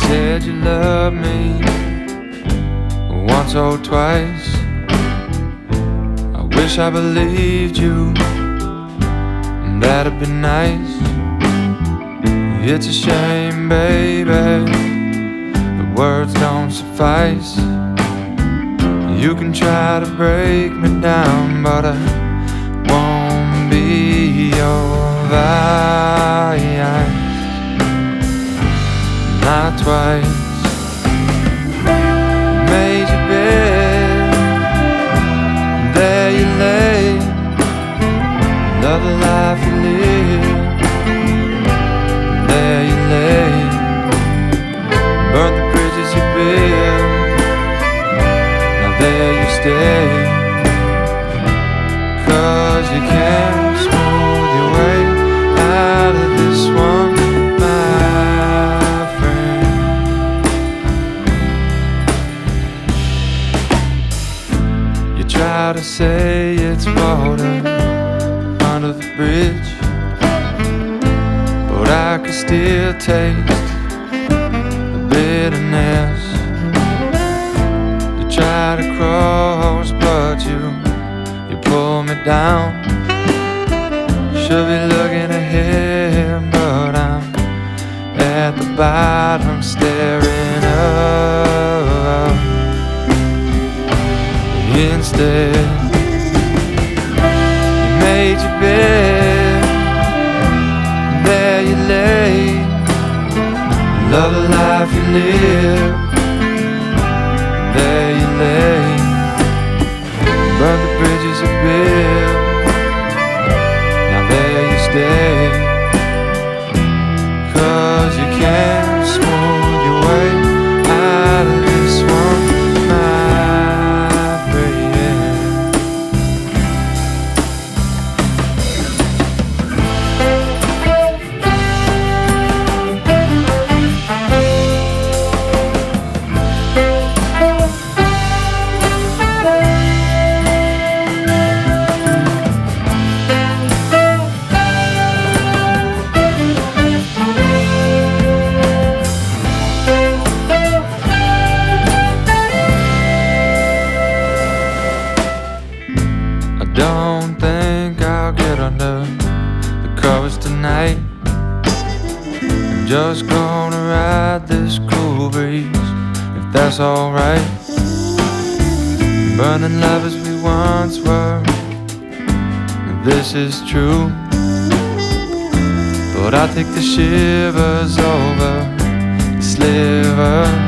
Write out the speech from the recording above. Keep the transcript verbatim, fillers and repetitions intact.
said you loved me once or twice. I wish I believed you, and that'd be nice. It's a shame, baby, the words don't suffice. You can try to break me down, but I won't be your vice. Not twice. Made your bed, there you lay. Love the life you live, there you lay. Burn the bridges you build, now there you stay. 'Cause you can't smooth your way out of this one, my friend. You try to say it's water under the bridge, but I can still taste the bitterness. You try to cross, but you you pull me down. Should be looking ahead, but I'm at the bottom staring up. Instead, you made your bed, there you lay. Love the life you live, there you lay. Burn the bridges you build, now there you stay. 'Cause you can't smooth your way out of this one, my friend. Don't think I'll get under the covers tonight. I'm just gonna ride this cool breeze, if that's alright. Burning love as we once were, this is true. But I think the shivers over the sliver